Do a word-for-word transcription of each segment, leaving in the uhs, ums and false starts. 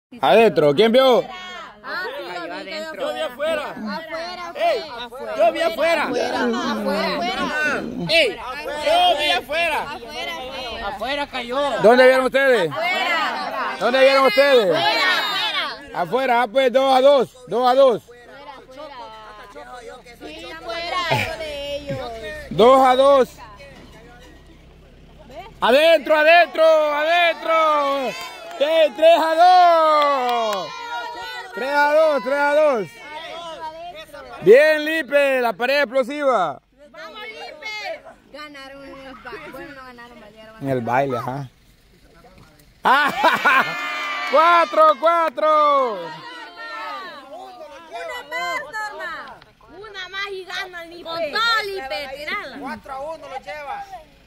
Adentro, ¿quién vio? Ah, sí, yo vi, adentro. Yo vi afuera. Afuera, ¡Ey! afuera. Yo vi afuera. Afuera, afuera. ¡Ey! Yo vi afuera. Afuera, afuera. Afuera cayó. ¿Dónde vieron ustedes? Afuera. ¿Dónde vieron ustedes? Afuera, afuera. Afuera, ah, pues dos a dos, dos a dos. Sí, afuera, eso de ellos. Dos a dos. Adentro, adentro, adentro. ¿Qué? Tres a dos. Tres a dos, tres a dos. Bien, Lipe, la pared explosiva. Vamos, Lipe. Ganaron en el baile. Bueno, no ganaron, valieron. En el baile, ajá. ¡Ah! ¡Cuatro, cuatro! Una más, Norma. Una más y gana Lipe. Con todo, Lipe, tirala. cuatro a uno lo lleva.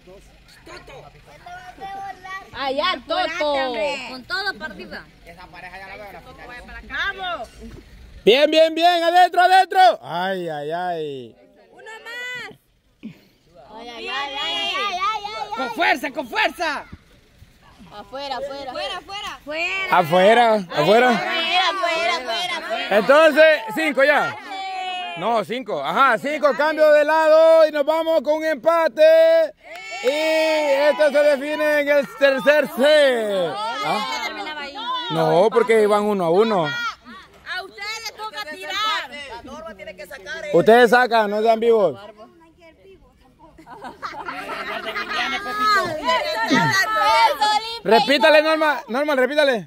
Allá, Toto. Con todo para arriba. Esa pareja ya la veo en la final. ¡Vamos! Bien, bien, bien, adentro, adentro. Ay, ay, ay. ¡Una más! ¡Ay, ay, ay, ay, ay, ay! ¡Con fuerza, con fuerza! Afuera, afuera. Afuera, afuera. Afuera, afuera. Afuera, afuera, afuera, afuera. Entonces, cinco ya. No, cinco. Ajá, cinco, cambio de lado y nos vamos con un empate. Y esto se define en el tercer set. ¿Ah? No, porque van uno a uno. A ustedes les toca tirar. La Norma tiene que sacar. Ustedes sacan, no sean vivos. Repítale, Norma. Norma, repítale.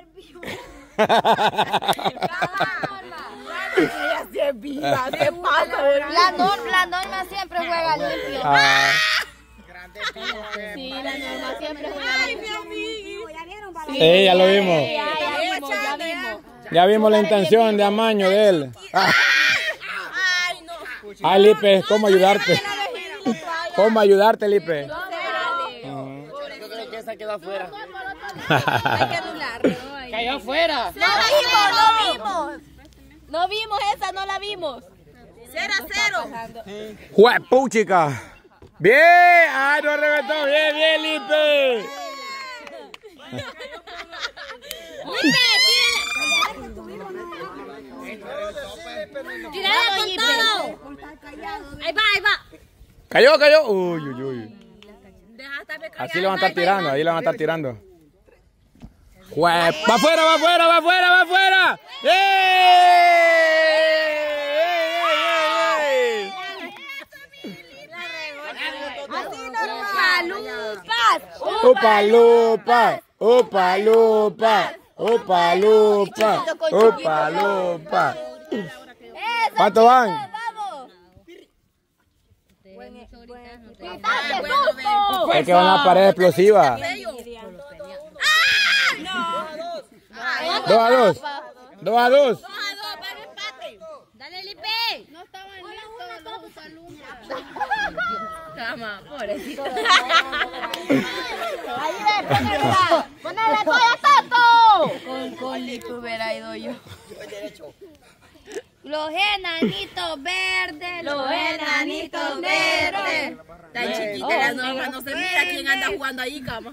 La Norma, la Norma siempre juega limpio. Ah. Sí, la Norma siempre juega limpio. Sí, ya lo vimos. Ya, ya vimos, ya vimos. Ya vimos la intención de amaño de él. Ah. Ay, no. Ay, Lipe, ¿cómo ayudarte? ¿Cómo ayudarte, Lipe? Yo creo que esa quedó afuera. Hay que anularlo. Cayó afuera. No la vimos, no vimos. No vimos esa, no la vimos. Cero a cero. ¡Juepuchica! ¡Bien! ¡Ay, no reventó! ¡Bien, bien, Lipe! Tírala con todo. Ahí va, ahí va. ¡Cayó, cayó! ¡Uy, uy, uy! Así le van a estar tirando, ahí le van a estar tirando. ¡Jue! ¡Va afuera, va afuera, va afuera, va afuera! ¡Eh! ¡Upa, lupa! ¡Upa, lupa! ¡Upa, lupa! ¡Upa, lupa! ¿Cuánto van? Es que van a la pared explosiva. Dos a dos. Dos a dos. Dale, Lipe. No estaban listos los upalumbas. Cama, pobrecito. Ahí ve, ponele, ponele todo a Toto. Con, con Lipe hubiera ido yo. Los enanitos verdes, los enanitos verdes. Tan chiquita la Norma, no se mira quién anda jugando ahí, cama.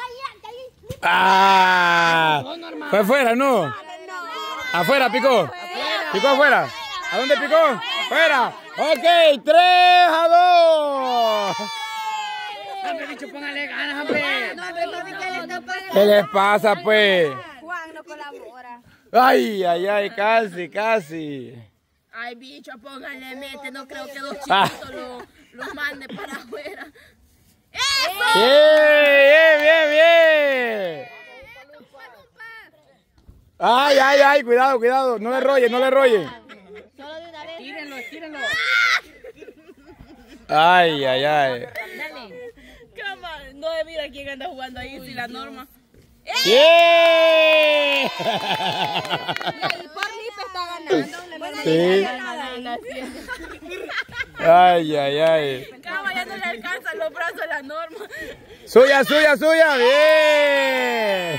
¡Ah! Fue afuera, ¿no? Afuera, picó. Picó afuera. ¿A dónde picó? Fuera. Ok, tres a dos. Hombre, bicho, póngale ganas, hombre. ¿Qué les pasa, pues? Juan no colabora. Ay, ay, ay, casi, casi. Ay, bicho, póngale mete. No creo que dos Ah. chiquitos lo, los mande para afuera. Bien, bien, bien, bien. Ay, ay, ay, cuidado, cuidado. No le rollen, no le rollen. Solo de una vez. Tírenlo, tírenlo. Ay, ay, ay. Dale. Cama, no se mira quién anda jugando ahí, si la Norma. ¡Bien! Y por Lipe está ganando. Sí. Ay, ay, ay. Cama, ya no le alcanzan los brazos a la Norma. Suya, suya, suya. Bien.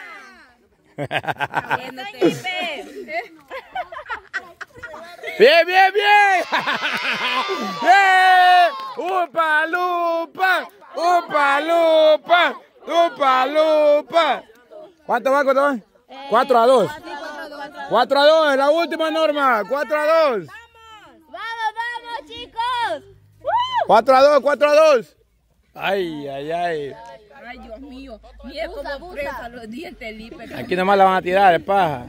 Bien, bien, bien. Bien. Upa, lupa. Upa, lupa. Upa, lupa. ¿Cuánto va, cuánto va? Eh, cuatro a dos. cuatro a dos, la última Norma. cuatro a dos. Vamos, vamos, chicos. cuatro a dos, cuatro a dos. Ay, ay, ay. Ay, Dios mío. Mira cómo presa los dientes, Lipe. Aquí nomás la van a tirar, es paja.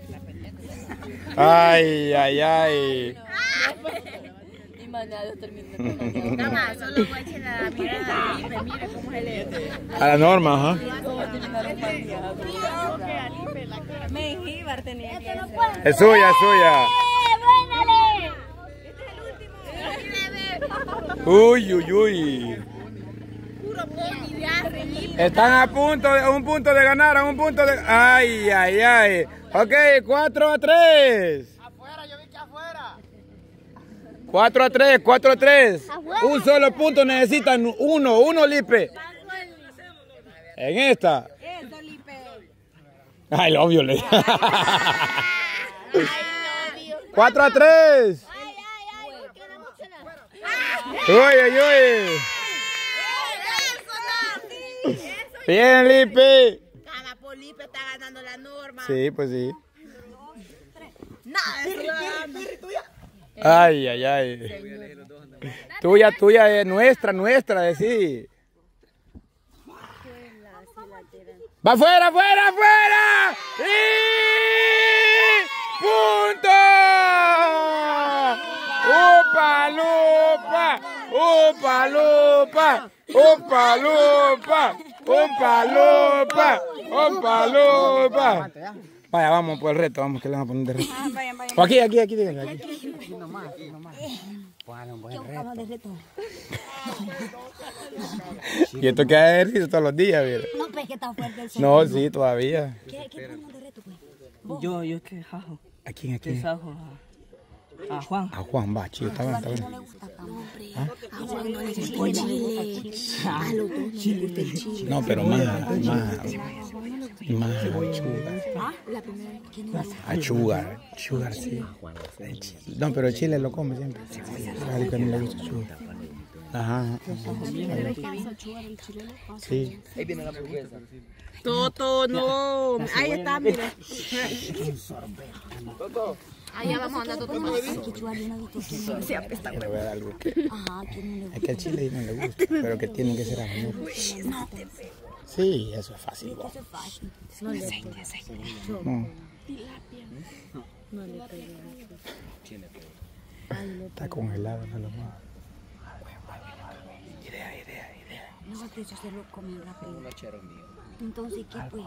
Ay, ay, ay. Y mañana termina. Nada más, solo voy a echar la mirada a Lipe. Mira cómo se le... A la Norma, ajá. Mengíbar tenía que ser. Es suya, es suya. Este es el último. Uy, uy, uy. Están a punto, de, a un punto de ganar, a un punto de... Ay, ay, ay. Ok, cuatro a tres. Afuera, yo vi que afuera. cuatro a tres, cuatro a tres. Un solo punto necesitan, uno, uno, Lipe. En esta. Eso, Lipe. Ay, lo obvio, le cuatro a tres. Ay, ay, ay. Queda mucho Uy, uy, uy. Bien, Lipe. Gana por Lipe, está ganando la Norma. Sí, pues sí. Nada, Ay, ay, ay. Tuya, tuya, es nuestra, nuestra, decir. ¡Va afuera, afuera, afuera! ¡Sí! ¡Punto! ¡Upa, lupa! ¡Upa, lupa! ¡Upa, lupa! ¡Upa, lupa! ¡Upa, lupa! Vaya, vamos por el reto, vamos, que le vamos a poner de reto. Ah, vayan, vayan. O aquí, aquí, aquí, díganle, aquí. Aquí nomás, aquí nomás. Bueno, un buen reto. Y esto queda de ejercicio todos los días, mira. No, pues que está fuerte el sol. No, sí, todavía. ¿Qué, qué ponemos de reto, pues? Yo, yo que jajo. ¿A quién, a quién? Sajo a, a Juan. A Juan, va, chido, está bien, está bien. No le gusta tan hombre. A Juan no le gusta el chile. A los dos no le gusta el chile. No, pero más, más, más achuga. La primera vez que no Achuga, sugar, sí. No, pero el chile lo come siempre. A él que no le gusta sugar. Ajá. Sí. Ahí viene la hamburguesa. Toto, no. Ahí está, mire. Allá vamos a andar Toto. Se apesta. Le voy a dar algo. Es que el chile no le gusta, pero que tiene que ser amor. Sí, eso es fácil. Eso es fácil. No le No. Está congelado, no lo mueva. Idea, idea, idea. No, que eso se lo comen rápido. Entonces, ¿qué pues?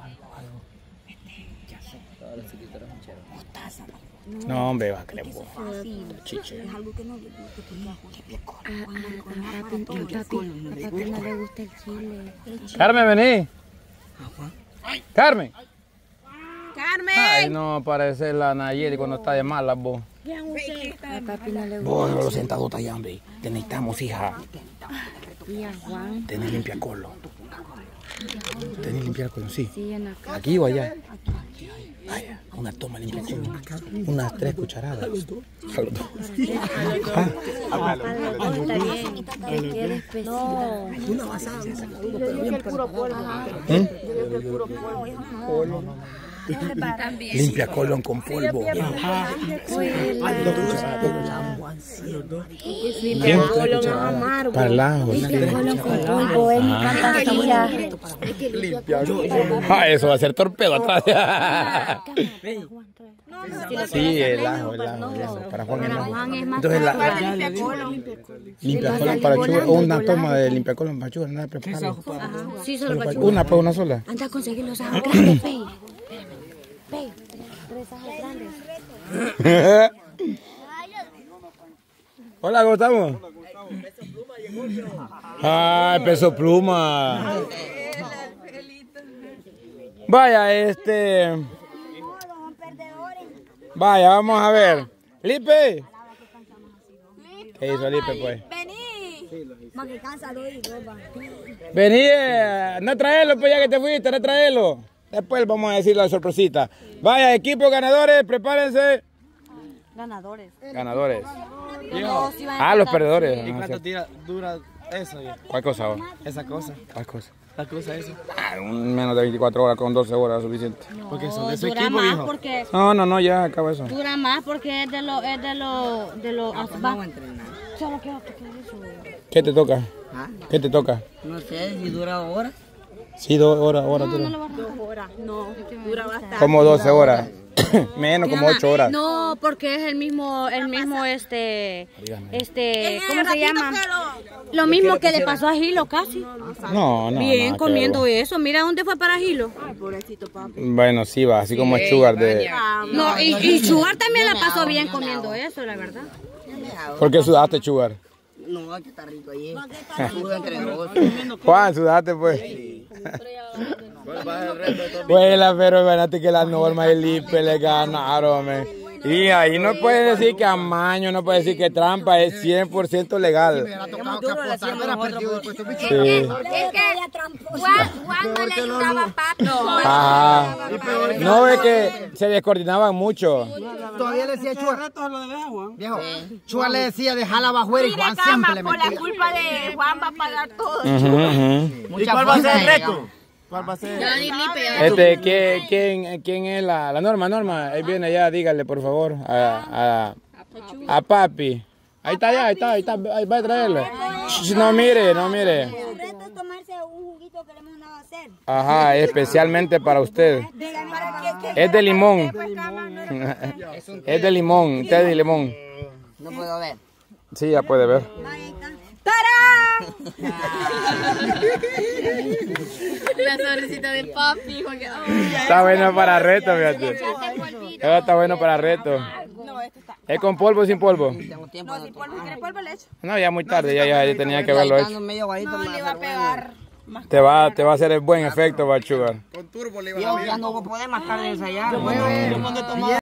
No, hombre, va, que le pongo. Chiche. Es algo que no le gusta. A papi no le gusta el chile. Carmen, vení. Carmen. Carmen. Ay, no, parece la Nayeli cuando está de mala, vos. A papi no le gusta. Vos, los sentados está allá, hombre. Te necesitamos, hija. Y a Juan. Tenés limpia colo. Tenés limpia colo, sí. Sí, en la casa. ¿Aquí o allá? Vaya, una toma limpia colo. Unas tres cucharadas. A los dos. A los dos. A los dos está bien. Qué especial. No. Una basada. Yo digo que el puro polvo. ¿Eh? Yo digo que el puro polvo. También. Limpia colon con polvo. Limpia colon es amargo. Para el ajo, Limpia colon con polvo. Es mi fantasía. Limpia colon. Ah, eso va a ser torpedo atrás. Sí, el ajo, el ajo, el ajo. Para Juan, el ajo. Entonces, la limpia colon para Chuga. Una toma de limpia colon para Chuga. Nada, preparado. Sí, solo para Una, pues una sola. Anda a conseguir los ajos grandes, Fey. Fey, tres ajos grandes. Hola, ¿cómo estamos? Ay, Peso Pluma. Vaya, este... Vaya, vamos a ver. Lipe. ¿Qué hizo Lipe, pues? Vení. Más que cansa lo y ropa. Vení, eh, no traerlo, pues ya que te fuiste, no traerlo. Después vamos a decir la sorpresita. Vaya, equipos ganadores, prepárense. Ganadores. Ganadores. No, si van a Ah, los empatar. perdedores. ¿Y Ah, cuánto sí. tira, dura eso? ¿Cuál cosa ahora? Esa cosa. ¿Cuál cosa? La cosa esa. Ah, un menos de veinticuatro horas, con doce horas es suficiente. No, Porque son de ese dura equipo, más hijo. porque No, no, no, ya acaba eso. dura más porque es de los es de los de los Vamos a entrenar. solo quiero que quede eso. ¿Qué te toca? ¿Ah? ¿Qué te toca? No sé si dura horas. Sí, dos horas, horas. dura. Dos horas. No, dura bastante. Como doce horas. Menos, como ocho horas. No, porque es el mismo el mismo este este ¿cómo se llama? Lo mismo que le pasó a Gilo casi. No, no. Bien nada que comiendo ver. eso. Mira dónde fue para Gilo. Bueno, sí va, así como Sugar de... No, y, y Sugar también la pasó bien comiendo eso, la verdad. ¿Por qué sudaste, Sugar? No, que está rico ahí. Suda entre dos. Juan, sudaste pues. Vuela, pero imagínate que las normas del I P E le ganaron, man. Y ahí no puede decir que amaño, no puede decir que trampa, es cien por ciento legal. Sí. Es que Juan, Juan no le ayudaba a papi. Ajá. No, es que se descoordinaban mucho. Todavía le decía Chua. Viejo, Chua le decía dejarla bajo y Juan siempre le Por la metía. culpa de Juan va a pagar todo. Ujú, ujú. ¿Y cuál va a ser el reto? ¿Cuál va a ser? Ya ni lipe. Este, ¿quién, quién, quién es la, la Norma? Norma, él viene allá, dígale por favor a, a, a papi. Ahí está, allá, ahí está, ahí está, ahí va a traerle. Shh, no mire, no mire. El reto es tomarse un juguito que le hemos mandado a hacer. Ajá, especialmente para usted. Es de limón. Es de limón, té de limón. No puedo ver. Sí, ya puede ver. Ahí está. La sonrisita de papi. Porque, ay, Está bueno para reto, fíjate. Eso está bueno para reto. ¿Es con polvo o sin polvo? Tengo tiempo. No, si polvo, ¿quieres polvo le echo? No, ya muy tarde, ya, ya, ya tenía que haberlo hecho. medio aguadito No, le va a pegar. Te va, te va a hacer el buen efecto, va, Sugar. Con turbo le iba a Yo ya no voy a poder más tarde ensayar.